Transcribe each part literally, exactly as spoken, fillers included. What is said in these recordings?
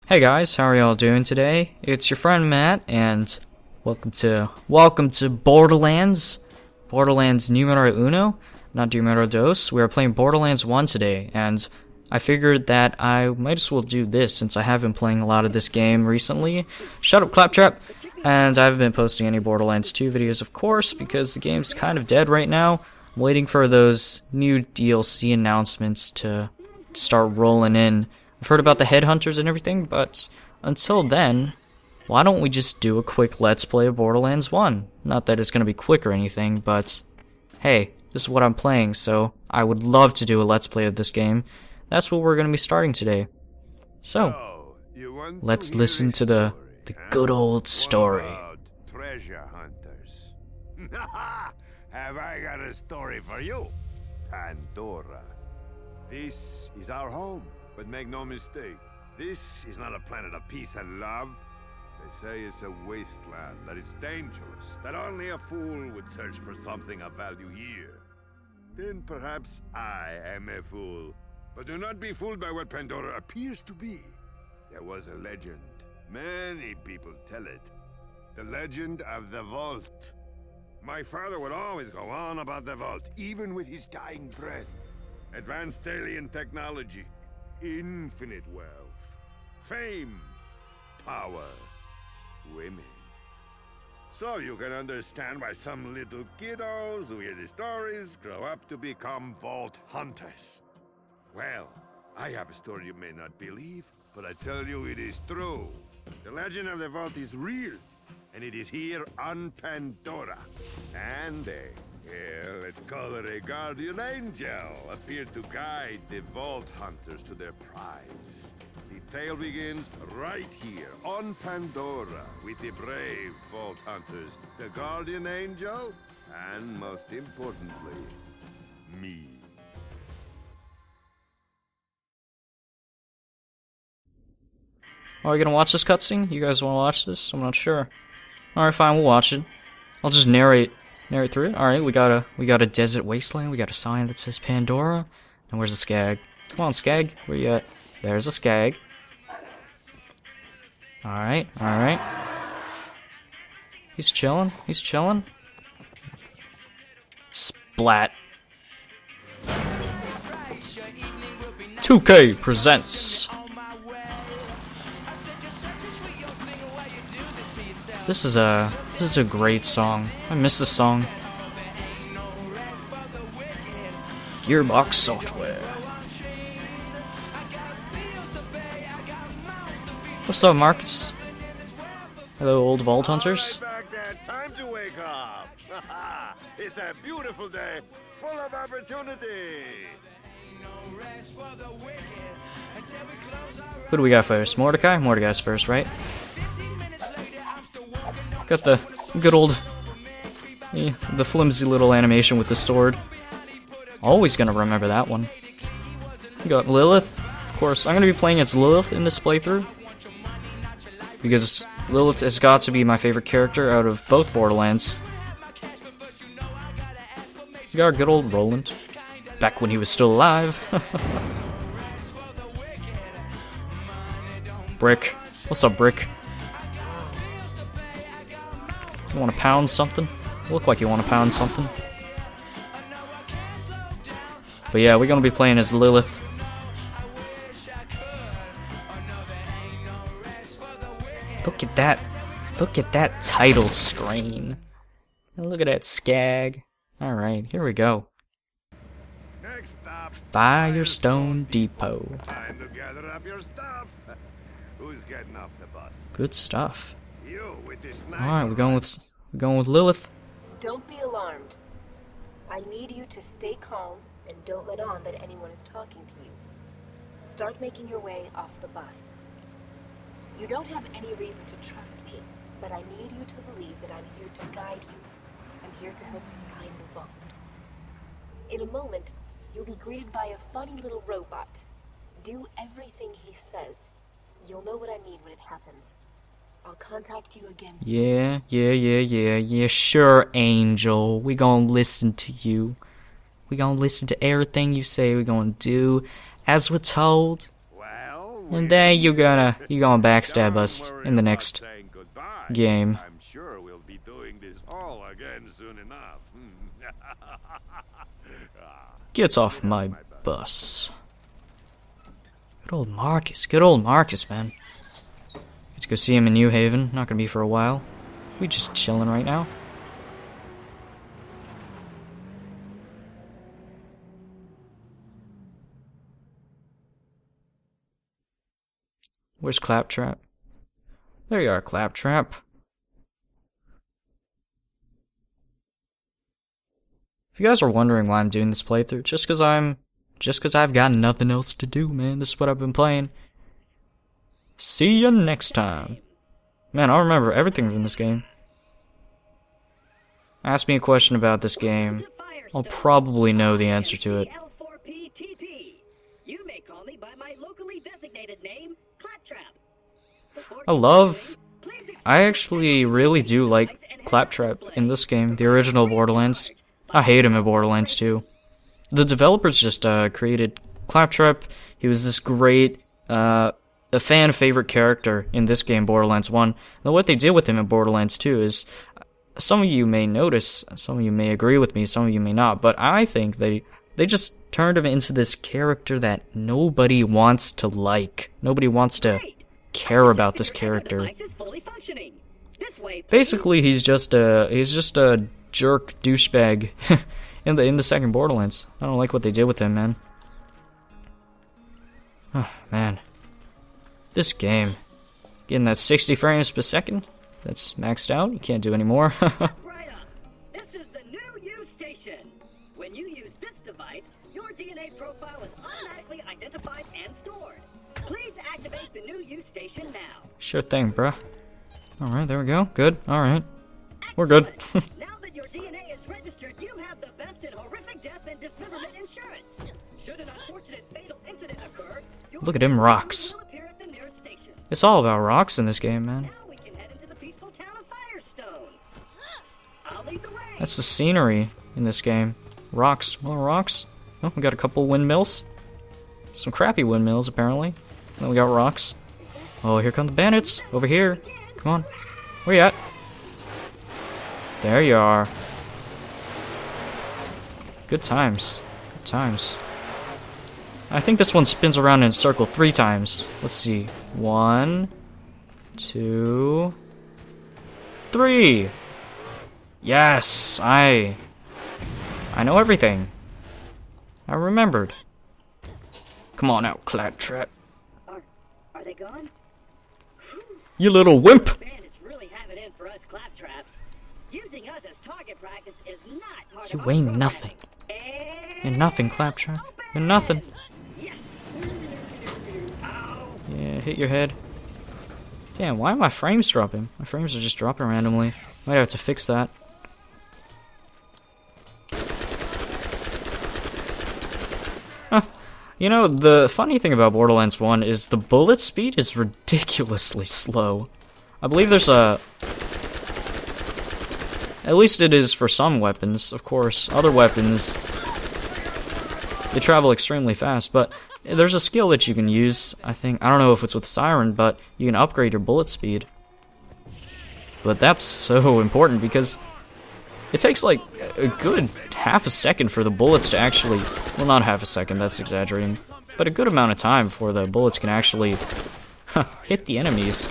Hey guys, how are y'all doing today? It's your friend Matt, and welcome to welcome to Borderlands, Borderlands numero uno, not numero dos. We are playing Borderlands one today, and I figured that I might as well do this since I have been playing a lot of this game recently. Shut up, Claptrap! And I haven't been posting any Borderlands two videos, of course, because the game's kind of dead right now. I'm waiting for those new D L C announcements to start rolling in. I've heard about the headhunters and everything, but until then, why don't we just do a quick Let's Play of Borderlands one? Not that it's going to be quick or anything, but hey, this is what I'm playing, so I would love to do a Let's Play of this game. That's what we're going to be starting today. So, let's listen to the, the good old story. Treasure hunters. Have I got a story for you? Pandora. This is our home. But make no mistake, this is not a planet of peace and love. They say it's a wasteland, that it's dangerous, that only a fool would search for something of value here. Then perhaps I am a fool. But do not be fooled by what Pandora appears to be. There was a legend. Many people tell it. The legend of the Vault. My father would always go on about the Vault, even with his dying breath. Advanced alien technology. Infinite wealth, fame, power, women. So you can understand why some little kiddos who hear the stories grow up to become vault hunters. Well, I have a story you may not believe, but I tell you it is true. The legend of the vault is real, and it is here on Pandora. And a Yeah, let's call it a guardian angel, appeared to guide the vault hunters to their prize. The tale begins right here on Pandora with the brave vault hunters, the guardian angel, and most importantly, me. Are we gonna watch this cutscene? You guys wanna watch this? I'm not sure. Alright, fine, we'll watch it. I'll just narrate. Narrate through it. Alright, we got a we got a desert wasteland, we got a sign that says Pandora. And where's the Skag? Come on, Skag, where you at? There's a Skag. Alright, alright. He's chilling, he's chilling. Splat. two K presents. This is a this is a great song. I miss this song. Gearbox Software. What's up, Marcus? Hello, old vault hunters. Time to wake up. It's a beautiful day, full of opportunity. Who do we got first? Mordecai? Mordecai's first, right? Got the good old, eh, the flimsy little animation with the sword. Always gonna remember that one. We got Lilith. Of course, I'm gonna be playing as Lilith in this playthrough. Because Lilith has got to be my favorite character out of both Borderlands. We got our good old Roland. Back when he was still alive. Brick. What's up, Brick? You wanna pound something? You look like you wanna pound something. But yeah, we're gonna be playing as Lilith. Look at that. Look at that title screen. And look at that Skag. Alright, here we go. Next stop, Firestone Depot. time to gather up your stuff. Who's getting off the bus? Good stuff. You with this sniper. Alright, we're going with we're going with Lilith. Don't be alarmed. I need you to stay calm and don't let on that anyone is talking to you. Start making your way off the bus. You don't have any reason to trust me, but I need you to believe that I'm here to guide you. I'm here to help you find the vault. In a moment, you'll be greeted by a funny little robot. Do everything he says. You'll know what I mean when it happens. I'll contact you again soon. Yeah, yeah, yeah, yeah, yeah, sure, Angel. We gonna listen to you. We gonna listen to everything you say. We gonna do as we're told. Well, And then you gonna you gonna backstab us in the next game. I'm sure we'll be doing this all again soon enough. Gets off my bus. Good old Marcus. Good old Marcus, man. Get to go see him in New Haven. Not gonna be for a while. We just chilling right now. Where's Claptrap? There you are, Claptrap. If you guys are wondering why I'm doing this playthrough, just cause I'm just cause I've got nothing else to do, man. This is what I've been playing. See ya next time. Man, I'll remember everything from this game. Ask me a question about this game. I'll probably know the answer to it. You may call me by my locally designated name, Claptrap. I love... I actually really do like Claptrap in this game, the original Borderlands. I hate him in Borderlands two. The developers just uh, created Claptrap. He was this great, uh, a fan favorite character in this game, Borderlands one. Now what they did with him in Borderlands two is, some of you may notice, some of you may agree with me, some of you may not, but I think they they just turned him into this character that nobody wants to like. Nobody wants to care about this character. Basically, he's just a he's just a jerk douchebag in the in the second Borderlands. I don't like what they did with him, man. Oh man, this game getting that sixty frames per second. That's maxed out. You can't do any more. Right up. This is the new U station. When you use this device, your D N A profile is automatically identified and stored. Please activate the new U station now. Sure thing, bruh. Alright, there we go. Good. Alright. We're good. Now that your D N A is registered, you have the best in horrific death and dismemberment insurance. Should an unfortunate fatal incident occur, your Look at him rocks. will appear at the nearest station. It's all about rocks in this game, man. Now we can head into the peaceful town of Firestone. I'll lead the way. That's the scenery in this game. Rocks. More rocks. Oh, we got a couple windmills. Some crappy windmills, apparently. Then we got rocks. Oh, here come the bandits. Over here. Come on. Where you at? There you are. Good times. Good times. I think this one spins around in a circle three times. Let's see. One, two, three. Yes, I... I know everything. I remembered. Come on out, Claptrap. Are, are they gone? You little wimp! Bandits really have it in for us Claptraps. Using us as target practice is not part You of our ain't program. nothing. And You're nothing, Claptrap. You're nothing. yes. Yeah, hit your head. Damn, why are my frames dropping? My frames are just dropping randomly. Might have to fix that. Huh. You know, the funny thing about Borderlands one is the bullet speed is ridiculously slow. I believe there's a... At least it is for some weapons, of course. Other weapons, they travel extremely fast, but there's a skill that you can use, I think. I don't know if it's with Siren, but you can upgrade your bullet speed. But that's so important because it takes like a good half a second for the bullets to actually... Well, not half a second, that's exaggerating. But a good amount of time before the bullets can actually hit the enemies.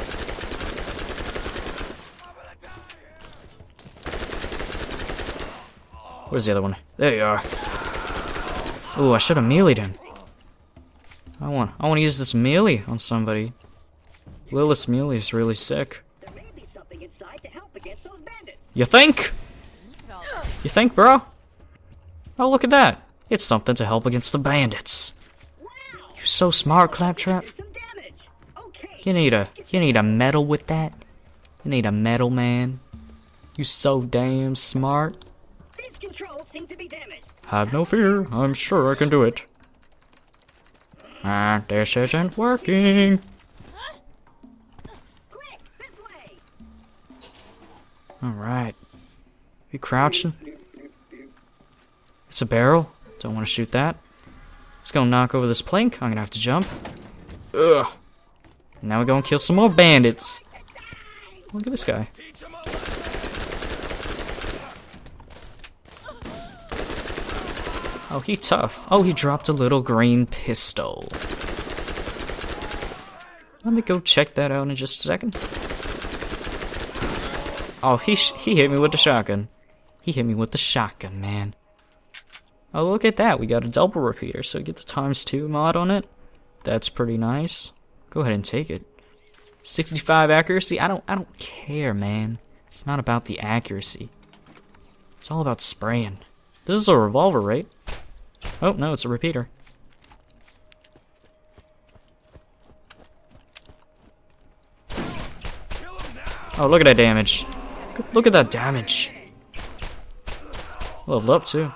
Where's the other one? There you are. Ooh, I should have melee'd him. I want I want to use this melee on somebody. Lilith's melee is really sick. There may be something inside to help against those bandits. You think? You think, bro? Oh, look at that. It's something to help against the bandits. Wow. You're so smart, Claptrap. Some damage. Okay. You need a you need a medal with that. You need a medal, man. You so damn smart. These controls seem to be damaged. Have no fear. I'm sure I can do it. Ah, this isn't working. Quick, this way. Alright. You crouching? It's a barrel. Don't want to shoot that. It's gonna knock over this plank. I'm gonna have to jump. Ugh. Now we go and kill some more bandits. Look at this guy. Oh, he tough. Oh, he dropped a little green pistol. Let me go check that out in just a second. Oh, he sh he hit me with the shotgun. He hit me with the shotgun, man. Oh, look at that. We got a double repeater, so we get the times two mod on it. That's pretty nice. Go ahead and take it. sixty-five accuracy. I don't I don't care, man. It's not about the accuracy. It's all about spraying. This is a revolver, right? Oh, no, it's a repeater. Oh, look at that damage. Look at that damage. Leveled up, too.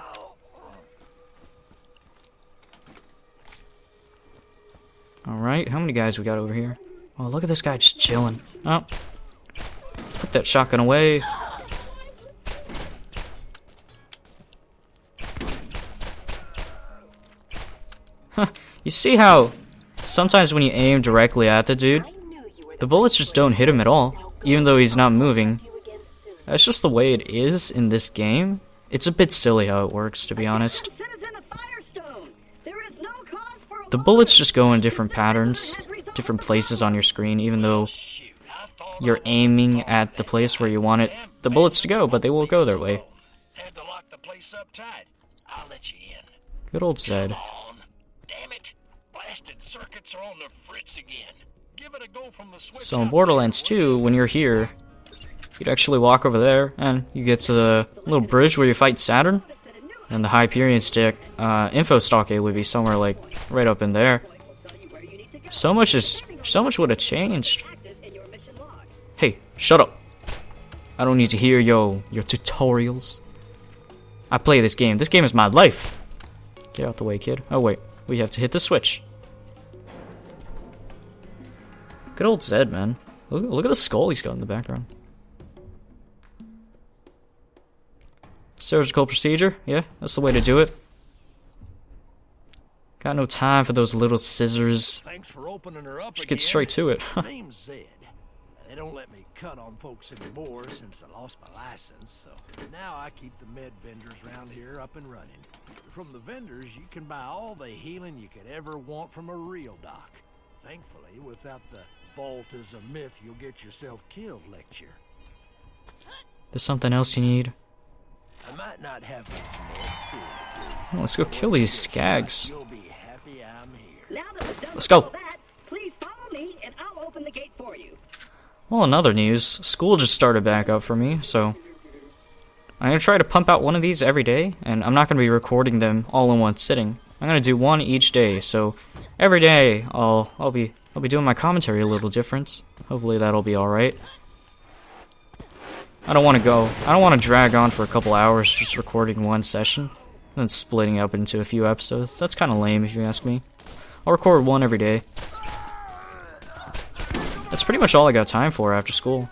Alright, how many guys we got over here? Oh, look at this guy just chilling. Oh. Put that shotgun away. Huh. You see how sometimes when you aim directly at the dude, the bullets just don't hit him at all, even though he's not moving. That's just the way it is in this game. It's a bit silly how it works, to be honest. The bullets just go in different patterns, different places on your screen, even though you're aiming at the place where you want it, the bullets to go, but they will go their way. Good old Zed. So in Borderlands two, when you're here, you'd actually walk over there, and you get to the little bridge where you fight Saturn, and the Hyperion stick, uh, info stockade would be somewhere like right up in there. So much is, so much would have changed. Hey, shut up! I don't need to hear yo your tutorials. I play this game. This game is my life. Get out the way, kid. Oh wait, we have to hit the switch. Good old Zed, man. Look, look at the skull he's got in the background. Surgical procedure, yeah, that's the way to do it. Got no time for those little scissors. Thanks for opening her up. Just get straight to it. Name's Zed. They don't let me cut on folks anymore since I lost my license, so now I keep the med vendors around here up and running. From the vendors, you can buy all the healing you could ever want from a real doc. Thankfully, without the vault is a myth you'll get yourself killed lecture. There's something else you need. I might not have a med school degree. Oh, let's go kill these skags. You'll be happy I'm here. Now that we're done Let's go. with all that, please follow me and I'll open the gate for you. Well, in other news, school just started back up for me, so I'm gonna try to pump out one of these every day, and I'm not gonna be recording them all in one sitting. I'm gonna do one each day, so every day I'll I'll be I'll be doing my commentary a little different. Hopefully that'll be all right. I don't want to go. I don't want to drag on for a couple hours just recording one session, and then splitting up into a few episodes. That's kind of lame, if you ask me. I'll record one every day. That's pretty much all I got time for after school.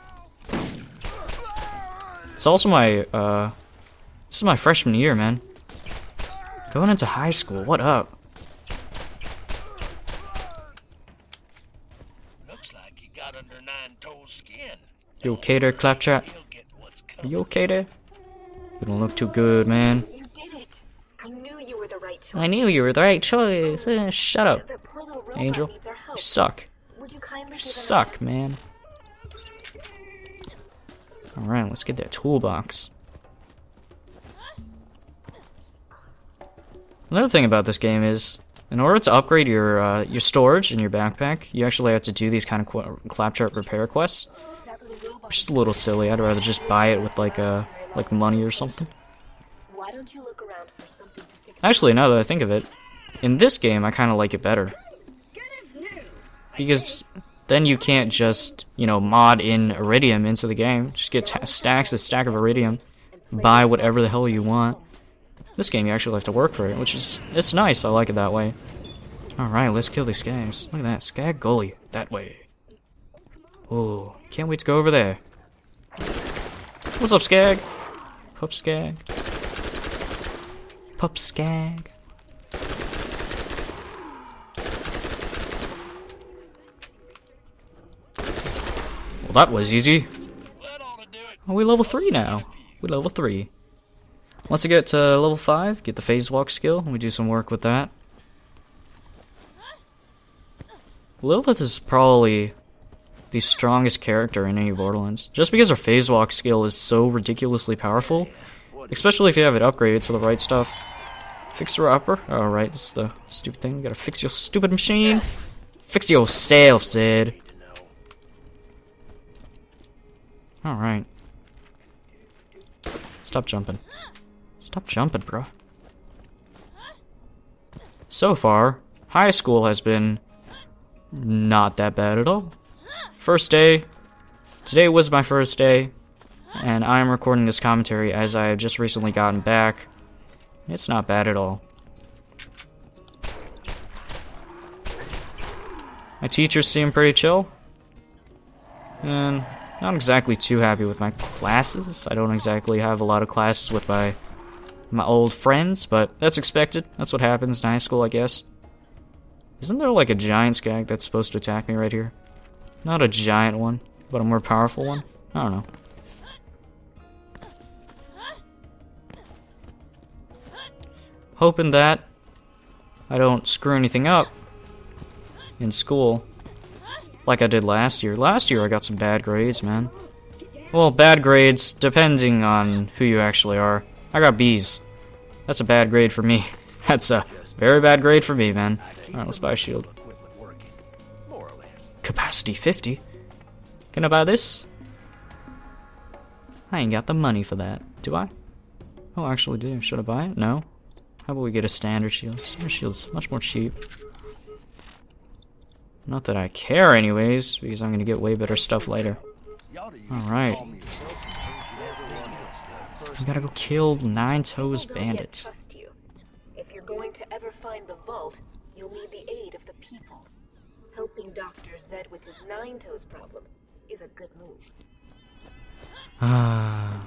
It's also my, uh, this is my freshman year, man. Going into high school, what up? Looks like you got under nine toes skin. You okay there, Claptrap? Are you okay there? You don't look too good, man. You did it. I knew you were the right choice. I knew you were the right choice. Eh, shut up, The poor little robot Angel. needs our help. You suck. Would you kindly You give him a suck, hand? man. Alright, let's get that toolbox. Another thing about this game is, in order to upgrade your uh, your storage in your backpack, you actually have to do these kind of qu claptrap repair quests, That little robot which is a little silly. I'd rather just buy it with like uh, like money or something. Why don't you look around for something to fix? Actually, now that I think of it, in this game I kind of like it better. Good as new. Because then you can't just, you know, mod in Iridium into the game. Just get ta stacks, a stack of Iridium, buy whatever the hell you want. This game, you actually have to work for it, which is, it's nice. I like it that way. Alright, let's kill these skags. Look at that, skag gully. That way. Ooh, can't wait to go over there. What's up, skag? Pup skag. Pup skag. Well, that was easy. Oh, we level three now. We level three. Once we get to level five, get the phase walk skill, and we do some work with that. Lilith is probably the strongest character in any Borderlands, just because her phase walk skill is so ridiculously powerful, especially if you have it upgraded to the right stuff. Fix your upper. Oh, right, that's the stupid thing. You gotta fix your stupid machine. Fix yourself, Zed. Alright. Stop jumping. Stop jumping, bro. So far, high school has been not that bad at all. First day. Today was my first day, and I'm recording this commentary as I have just recently gotten back. It's not bad at all. My teachers seem pretty chill, and not exactly too happy with my classes. I don't exactly have a lot of classes with my my old friends, but that's expected. That's what happens in high school, I guess. Isn't there like a giant skag that's supposed to attack me right here? Not a giant one, but a more powerful one? I don't know. Hoping that I don't screw anything up in school like I did last year. Last year I got some bad grades, man. Well, bad grades depending on who you actually are. I got B's. That's a bad grade for me. That's a very bad grade for me, man. Alright, let's buy a shield. Capacity fifty? Can I buy this? I ain't got the money for that. Do I? Oh, I actually do. Should I buy it? No. How about we get a standard shield? Standard shield's much more cheap. Not that I care anyways, because I'm gonna get way better stuff later. Alright. We gotta go kill Nine Toes Bandits. Trust you. If you're going to ever find the vault, you'll need the aid of the people. Helping Doctor Zed with his Nine Toes problem is a good move. Ah.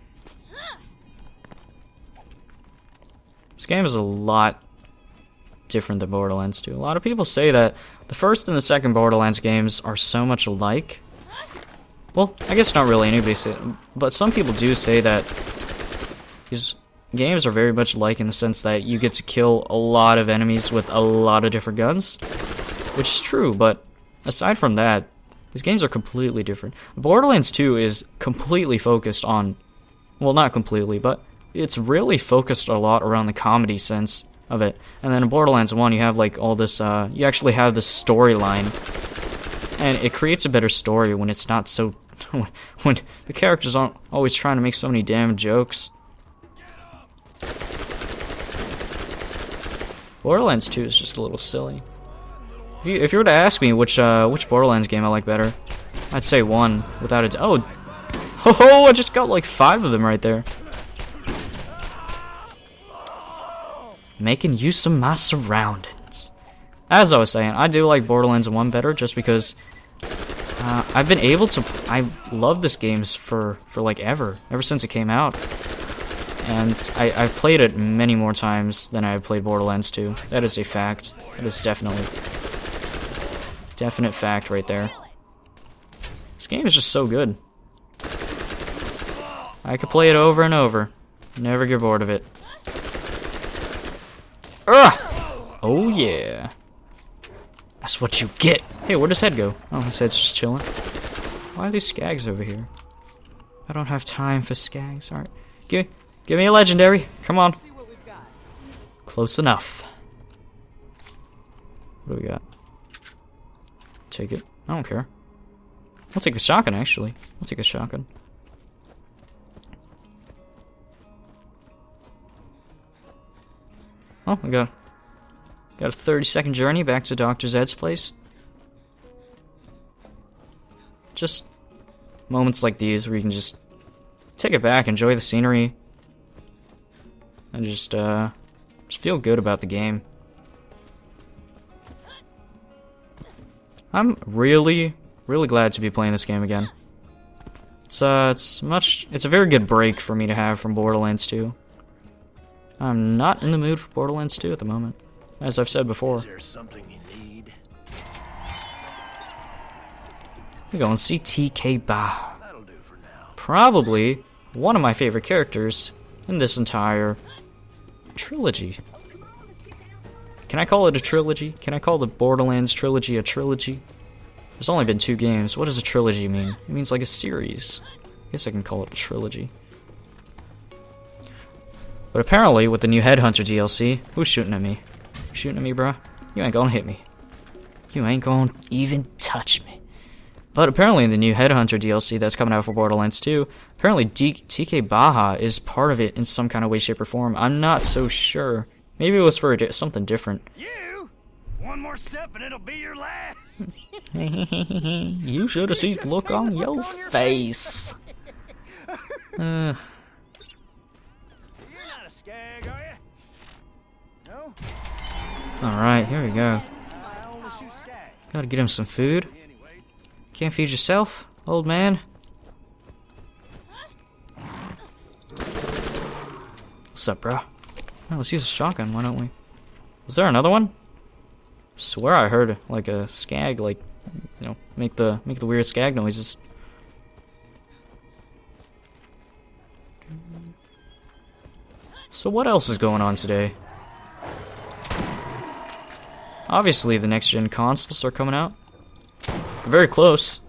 This game is a lot different than Borderlands two. A lot of people say that the first and the second Borderlands games are so much alike. Well, I guess not really anybody say it, but some people do say that these games are very much alike in the sense that you get to kill a lot of enemies with a lot of different guns, which is true, but aside from that, these games are completely different. Borderlands two is completely focused on, well, not completely, but it's really focused a lot around the comedy sense of it. And then in Borderlands one, you have like all this, uh, you actually have this storyline, and it creates a better story when it's not so, when the characters aren't always trying to make so many damn jokes. Borderlands two is just a little silly. If you, if you were to ask me which uh, which Borderlands game I like better, I'd say one, without a d- oh, ho ho! I just got like five of them right there. Making use of my surroundings. As I was saying, I do like Borderlands one better just because uh, I've been able to. I love this game for for like ever, ever since it came out, and I, I've played it many more times than I've played Borderlands two. That is a fact. That is definitely definite fact right there. This game is just so good. I could play it over and over, never get bored of it. Ugh! Oh yeah. That's what you get. Hey, where'd his head go? Oh, his head's just chilling. Why are these skags over here? I don't have time for skags. Alright. Give, give me a legendary. Come on. Close enough. What do we got? Take it. I don't care. I'll take the shotgun, actually. I'll take the shotgun. Oh, we got, got a thirty second journey back to Doctor Zed's place. Just moments like these where you can just take it back, enjoy the scenery, and just, uh, just feel good about the game. I'm really, really glad to be playing this game again. It's, uh, it's much, it's a very good break for me to have from Borderlands two. I'm not in the mood for Borderlands two at the moment, as I've said before. Is there something you need? We go and see T K Baha. That'll do for now. Probably one of my favorite characters in this entire trilogy. Can I call it a trilogy? Can I call the Borderlands trilogy a trilogy? There's only been two games. What does a trilogy mean? It means like a series. I guess I can call it a trilogy. But apparently, with the new Headhunter D L C, who's shooting at me? Shooting at me, bruh? You ain't gonna hit me. You ain't gonna even touch me. But apparently in the new Headhunter D L C that's coming out for Borderlands two, apparently D T K Baha is part of it in some kind of way, shape, or form. I'm not so sure. Maybe it was for a di something different. You? One more step and it'll be your last. You should have seen the look on your face. Uh, You're not a skag, are you? No? Alright, here we go. I only shoot skag. Gotta get him some food. Anyways. Can't feed yourself, old man? What's up, bro? Oh, let's use a shotgun, why don't we? Was there another one? Swear I heard like a skag, like, you know, make the make the weird skag noises. So what else is going on today? Obviously the next gen consoles are coming out. Very close.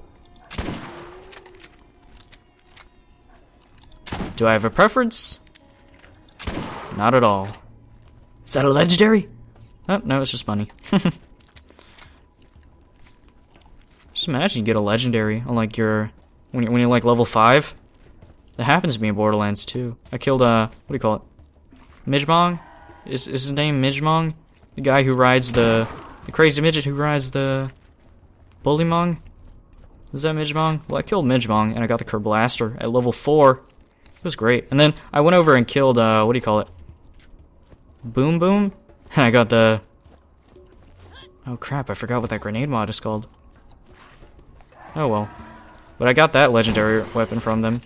Do I have a preference? Not at all. Is that a legendary? Oh, no, it's just money. Just imagine you get a legendary on like your when you when you're like level five. That happens to me in Borderlands too. I killed uh what do you call it? Mijmong? Is is his name Mijmong? The guy who rides the the crazy midget who rides the Bullymong? Is that Mijmong? Well, I killed Mijmong and I got the Kerr Blaster at level four. It was great. And then I went over and killed uh what do you call it? Boom Boom? And I got the... Oh crap, I forgot what that grenade mod is called. Oh well. But I got that legendary weapon from them.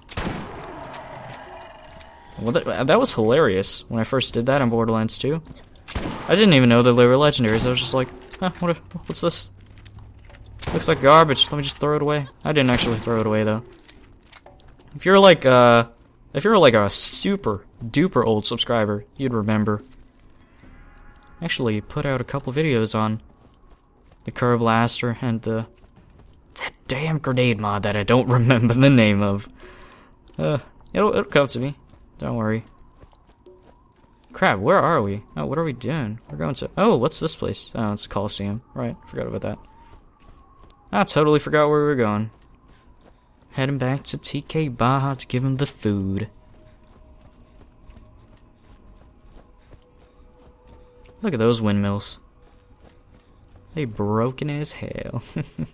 Well, that, that was hilarious when I first did that in Borderlands two. I didn't even know that they were legendaries. I was just like, huh, what, what's this? Looks like garbage. Let me just throw it away. I didn't actually throw it away though. If you're like, uh... If you're like a super duper old subscriber, you'd remember. Actually put out a couple videos on the Kerr Blaster and the that damn grenade mod that I don't remember the name of. Uh, it'll it'll come to me. Don't worry. Crap, where are we? Oh, what are we doing? We're going to oh, what's this place? Oh, it's the Coliseum. Right, forgot about that. I totally forgot where we were going. Heading back to T K Baha to give him the food. Look at those windmills. They broken as hell.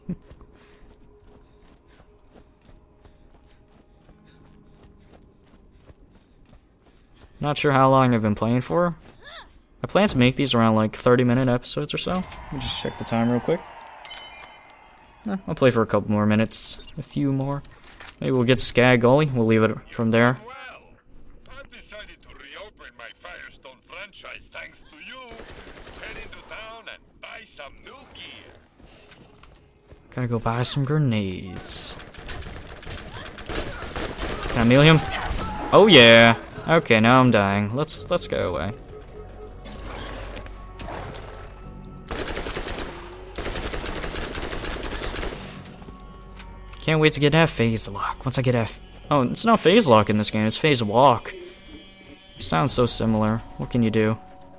Not sure how long I've been playing for. I plan to make these around like thirty minute episodes or so. Let me just check the time real quick. Eh, I'll play for a couple more minutes. A few more. Maybe we'll get Skag Gully. We'll leave it from there. Well, I've decided to reopen my Firestone franchise thanks to you. Head into town and buy some new gear. Gotta go buy some grenades. Can I melee him? Oh yeah. Okay, now I'm dying. Let's let's go away. Can't wait to get that phase lock. Once I get F. Oh, it's not phase lock in this game, it's phase walk. Sounds so similar. What can you do?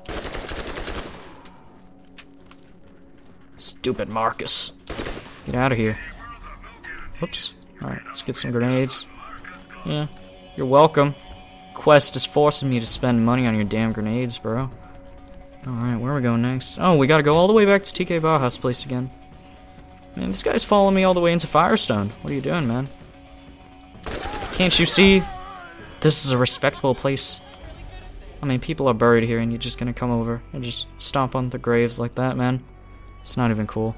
Stupid Marcus. Get out of here. Whoops. Alright, let's get some grenades. Yeah, you're welcome. Quest is forcing me to spend money on your damn grenades, bro. Alright, where are we going next? Oh, we gotta go all the way back to T K Baha's place again. Man, this guy's following me all the way into Firestone. What are you doing, man? Can't you see? This is a respectable place. I mean, people are buried here and you're just gonna come over and just stomp on the graves like that, man. It's not even cool.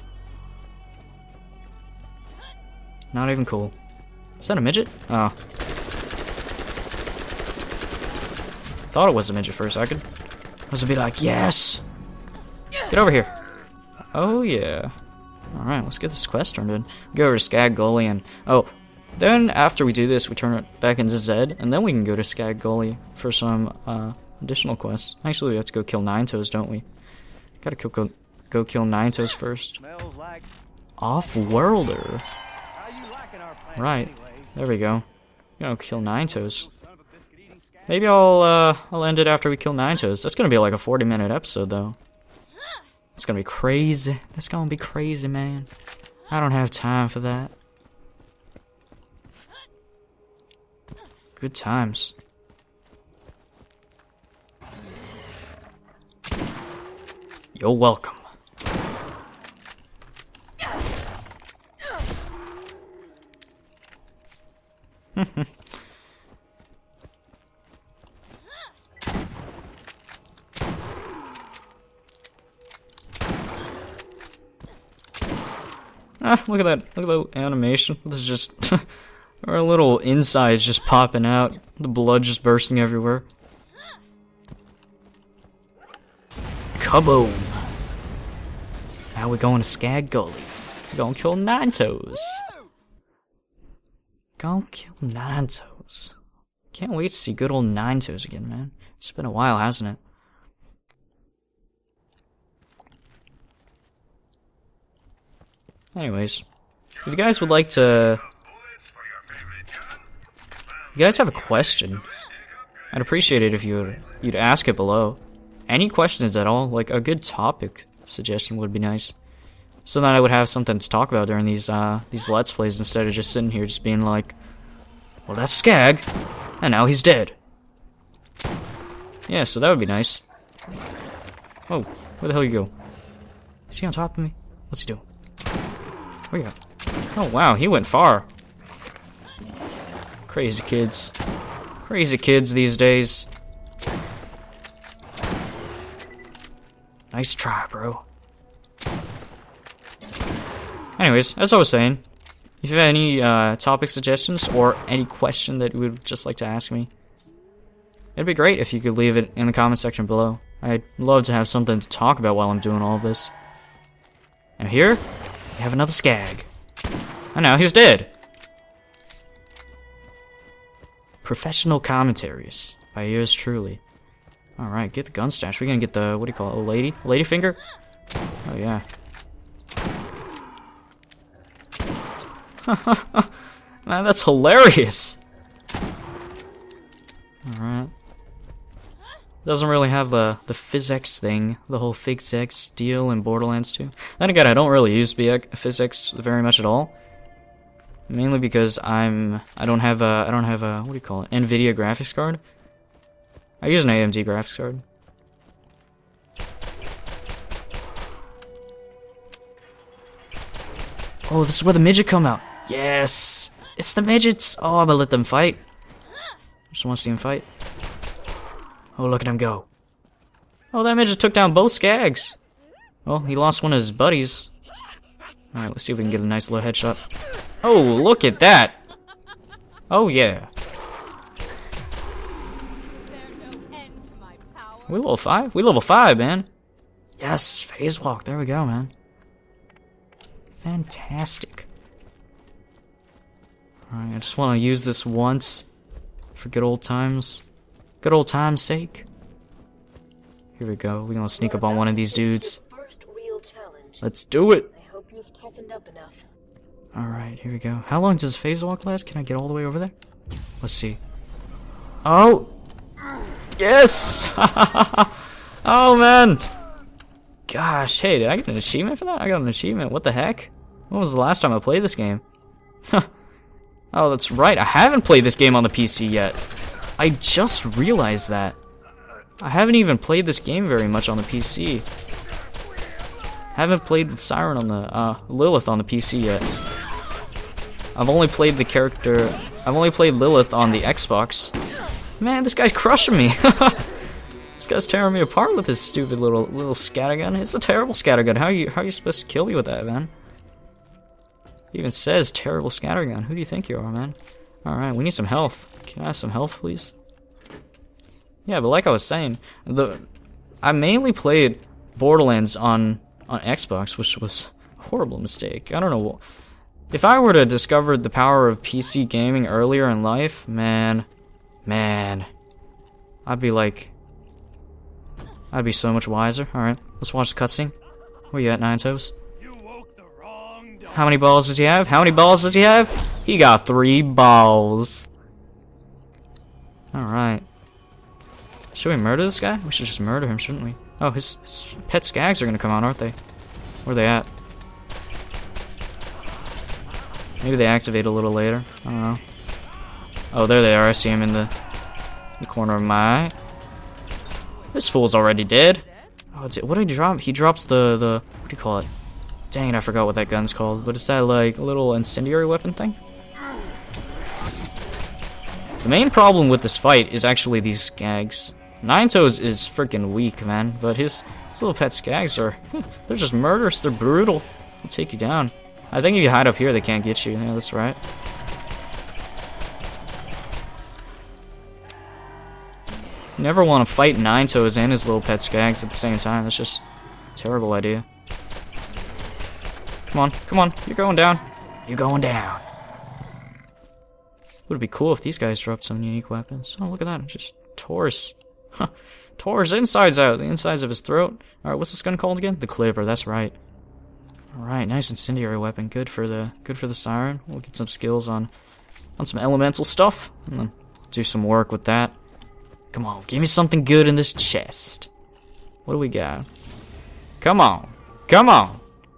Not even cool. Is that a midget? Oh. Thought it was a midget for a second. I was a bit like, yes! Get over here. Oh, yeah. Alright, let's get this quest turned in. Go over to Skag Gully and... Oh, then after we do this, we turn it back into Zed, and then we can go to Skag Gully for some uh, additional quests. Actually, we have to go kill Nine Toes, don't we? Gotta kill, go, go kill Nine Toes first. Like Off-worlder. Right, there we go. You know, kill Nine Toes. Maybe I'll uh, I'll end it after we kill Nine Toes. That's gonna be like a forty minute episode, though. It's gonna be crazy. That's gonna be crazy, man. I don't have time for that. Good times. You're welcome. Ah, look at that. Look at that animation. This is just... our little insides just popping out. The blood just bursting everywhere. Kaboom! Now we're going to Skag Gully. We're gonna kill Nine Toes. Gonna kill Nine Toes. Can't wait to see good old Nine Toes again, man. It's been a while, hasn't it? Anyways, if you guys would like to... If you guys have a question, I'd appreciate it if you would, you'd ask it below. Any questions at all, like a good topic suggestion would be nice. So that I would have something to talk about during these uh, these Let's Plays instead of just sitting here just being like, well, that's Skag, and now he's dead. Yeah, so that would be nice. Oh, where the hell you go? Is he on top of me? What's he doing? Where you at? Oh wow, he went far. Crazy kids. Crazy kids these days. Nice try, bro. Anyways, as I was saying, if you have any uh, topic suggestions or any question that you would just like to ask me, it'd be great if you could leave it in the comment section below. I'd love to have something to talk about while I'm doing all of this. And here, we have another Skag. And now he's dead. Professional commentaries by yours truly. Alright, get the gun stash. We're gonna get the, what do you call it, a lady? Lady finger? Oh yeah. Man, that's hilarious. Alright. Doesn't really have the, the physics thing, the whole physics deal in Borderlands two. Then again, I don't really use physics very much at all. Mainly because I'm I don't have a I don't have a what do you call it? NVIDIA graphics card. I use an A M D graphics card. Oh, this is where the midget come out. Yes, it's the midgets. Oh, I'm gonna let them fight. Just want to see them fight. Oh, look at him go. Oh, that midget took down both Skags. Well, he lost one of his buddies. All right, let's see if we can get a nice little headshot. Oh, look at that! Oh, yeah. We level five? We level five, man. Yes, phase walk. There we go, man. Fantastic. Alright, I just want to use this once for good old times. Good old time's sake. Here we go. We're gonna sneak up on one of these dudes. Let's do it! I hope you've toughened up enough. Alright, here we go. How long does phase walk last? Can I get all the way over there? Let's see. Oh! Yes! Oh, man! Gosh, hey, did I get an achievement for that? I got an achievement. What the heck? When was the last time I played this game? Oh, that's right. I haven't played this game on the P C yet. I just realized that. I haven't even played this game very much on the P C. Haven't played the Siren on the, uh, Lilith on the P C yet. I've only played the character, I've only played Lilith on the Xbox. Man, this guy's crushing me. This guy's tearing me apart with his stupid little, little scattergun. It's a terrible scattergun. How are you, how are you supposed to kill me with that, man? It even says terrible scattergun. Who do you think you are, man? Alright, we need some health. Can I have some health, please? Yeah, but like I was saying, the I mainly played Borderlands on on Xbox, which was Horrible mistake. I don't know. If I were to discover the power of P C gaming earlier in life, man, man, I'd be like, I'd be so much wiser. Alright, let's watch the cutscene. Where you at, Nine Toes? How many balls does he have? How many balls does he have? He got three balls. Alright. Should we murder this guy? We should just murder him, shouldn't we? Oh, his, his pet skags are gonna come out, aren't they? Where are they at? Maybe they activate a little later. I don't know. Oh, there they are. I see him in the, the corner of my eye. This fool's already dead. Oh, what did he drop? He drops the, the... What do you call it? Dang it, I forgot what that gun's called. But it's that, like, little incendiary weapon thing? The main problem with this fight is actually these skags. Nine Toes is freaking weak, man. But his, his little pet skags are... They're just murderous. They're brutal. They'll take you down. I think if you hide up here, they can't get you. Yeah, that's right. You never want to fight Nine Toes and his little pet skags at the same time. That's just a terrible idea. Come on, come on. You're going down. You're going down. Would be cool if these guys dropped some unique weapons. Oh, look at that. Just tore his... Huh. Tore his insides out. The insides of his throat. Alright, what's this gun called again? The Clipper, that's right. Alright, nice incendiary weapon. Good for the good for the Siren. We'll get some skills on on some elemental stuff. And then do some work with that. Come on, give me something good in this chest. What do we got? Come on. Come on.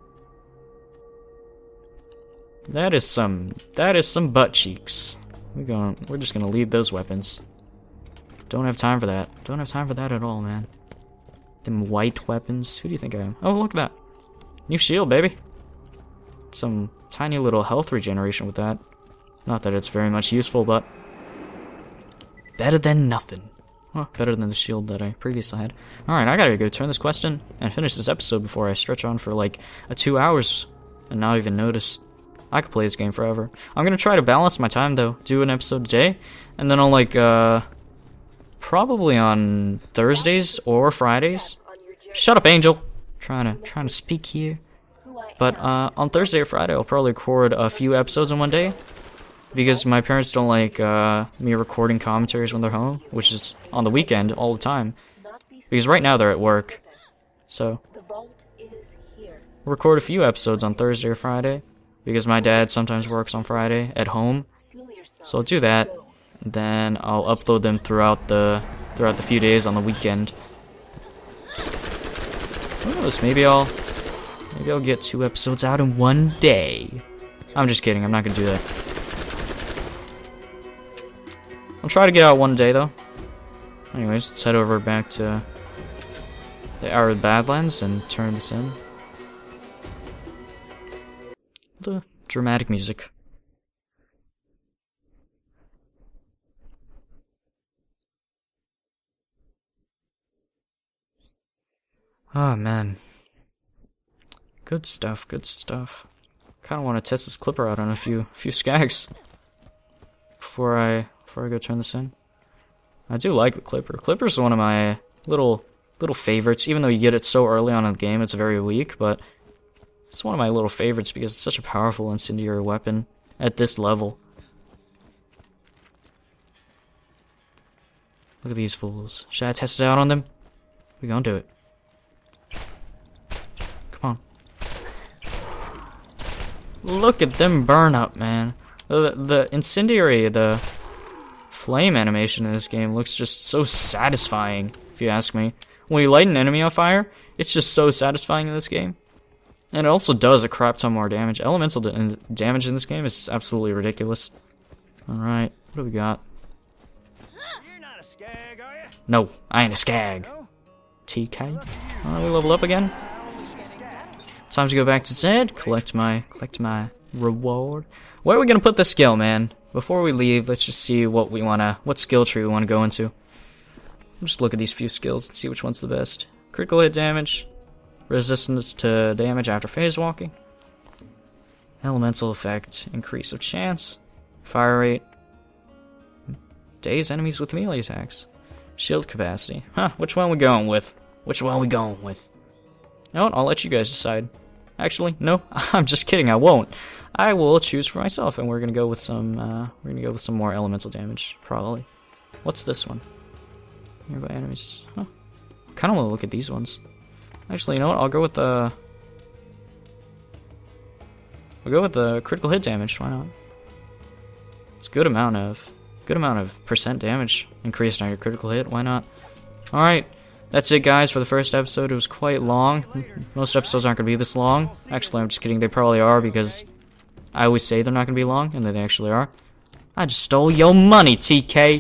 That is some that is some butt cheeks. We're going we're just gonna leave those weapons. Don't have time for that. Don't have time for that at all, man. Them white weapons. Who do you think I am? Oh, look at that. New shield, baby. Some tiny little health regeneration with that. Not that it's very much useful, but better than nothing. Well, better than the shield that I previously had. Alright, I gotta go turn this quest in and finish this episode before I stretch on for like a two hours and not even notice. I could play this game forever. I'm gonna try to balance my time though. Do an episode a day, and then I'll like, uh... probably on Thursdays or Fridays. Shut up, Angel! Trying to trying to speak here, but uh, on Thursday or Friday I'll probably record a few episodes in one day because my parents don't like uh, me recording commentaries when they're home, which is on the weekend all the time. Because right now they're at work, so I'll record a few episodes on Thursday or Friday because my dad sometimes works on Friday at home, so I'll do that. Then I'll upload them throughout the throughout the few days on the weekend. Who knows, maybe I'll maybe I'll get two episodes out in one day. I'm just kidding, I'm not gonna do that. I'll try to get out one day though. Anyways, let's head over back to the Hour of the Badlands and turn this in. The dramatic music. Oh man. Good stuff, good stuff. Kinda wanna test this Clipper out on a few few skags before I before I go turn this in. I do like the Clipper. Clipper's one of my little little favorites, even though you get it so early on in the game it's very weak, but it's one of my little favorites because it's such a powerful incendiary weapon at this level. Look at these fools. Should I test it out on them? We gonna do it. Look at them burn up, man. The, the incendiary, the flame animation in this game looks just so satisfying, if you ask me. When you light an enemy on fire, it's just so satisfying in this game. And it also does a crap ton more damage. Elemental da damage in this game is absolutely ridiculous. Alright, what do we got? You're not a skag, are you? No, I ain't a skag. T K? Alright, we level up again. Time to go back to Zed, collect my collect my reward. Where are we gonna put this skill, man? Before we leave, let's just see what we wanna what skill tree we wanna go into. We'll just look at these few skills and see which one's the best. Critical hit damage, resistance to damage after phase walking, elemental effect, increase of chance, fire rate, daze enemies with melee attacks, shield capacity. Huh, which one we going with? Which one we going with? You know what, I'll let you guys decide. Actually, no, I'm just kidding, I won't. I will choose for myself, and we're gonna go with some, uh, we're gonna go with some more elemental damage, probably. What's this one? Nearby enemies. Huh. Kinda wanna look at these ones. Actually, you know what, I'll go with the... We'll go with the critical hit damage, why not? It's a good amount of, good amount of percent damage increased on your critical hit, why not? Alright, that's it guys for the first episode. It was quite long. Most episodes aren't going to be this long. Actually, I'm just kidding, they probably are because I always say they're not going to be long, and then they actually are. I just stole your money, T K!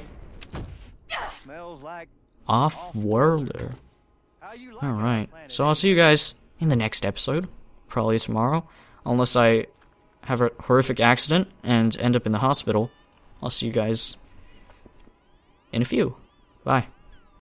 Off-worlder. Alright, so I'll see you guys in the next episode. Probably tomorrow. Unless I have a horrific accident and end up in the hospital. I'll see you guys in a few. Bye.